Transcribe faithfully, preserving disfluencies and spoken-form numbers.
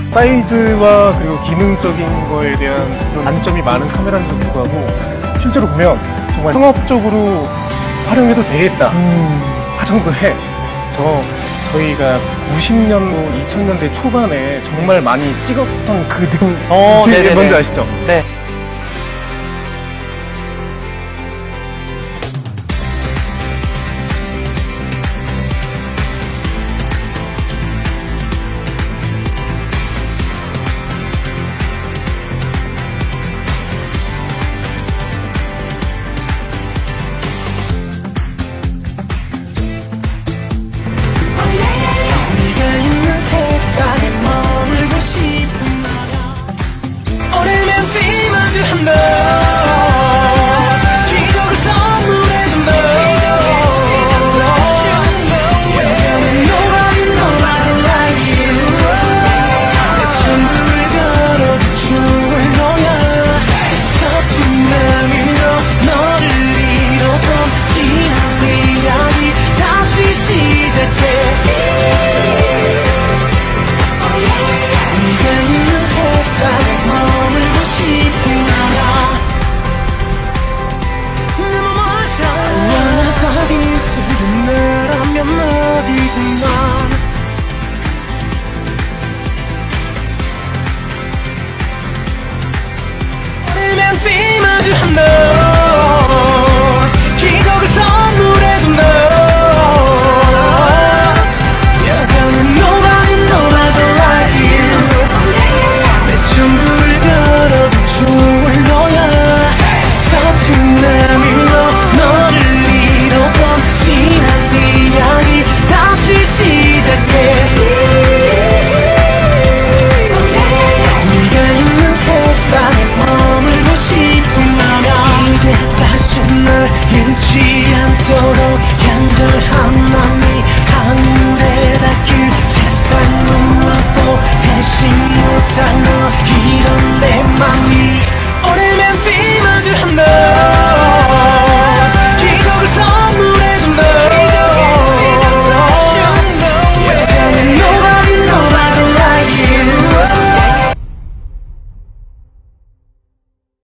사이즈와 그리고 기능적인 거에 대한 그런 단점이 많은 카메라인데도 불구하고 실제로 보면 정말 상업적으로 활용해도 되겠다 음. 그 정도의 저 저희가 구십 년도 이천 년대 초반에 정말 많이 찍었던 그 느낌 어, 그 네네네. 뭔지 아시죠? 네.